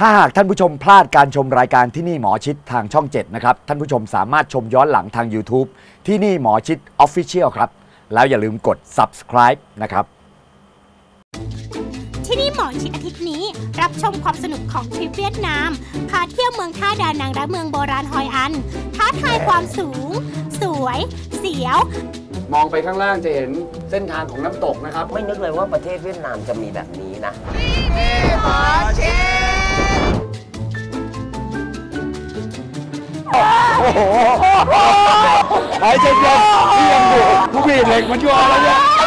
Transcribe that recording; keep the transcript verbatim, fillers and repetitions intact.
ถ้าหากท่านผู้ชมพลาดการชมรายการที่นี่หมอชิดทางช่องเจ็ดนะครับท่านผู้ชมสามารถชมย้อนหลังทาง YouTube ที่นี่หมอชิด Official ครับแล้วอย่าลืมกด Subscribe นะครับที่นี่หมอชิดอาทิตย์นี้รับชมความสนุกของทริปเวียดนามพาเที่ยวเมืองท่าดานังและเมืองโบราณฮอยอันท้าทายความสูงสวยเสียวมองไปข้างล่างจะเห็นเส้นทางของน้ำตกนะครับไม่นึกเลยว่าประเทศเวียดนามจะมีแบบนี้นะหมอชิดโอ้โหไอ้เจ้าเจ้าที่ยังอยู่ผู้พี่เหล็กมันอยู่อะไรเนี่ย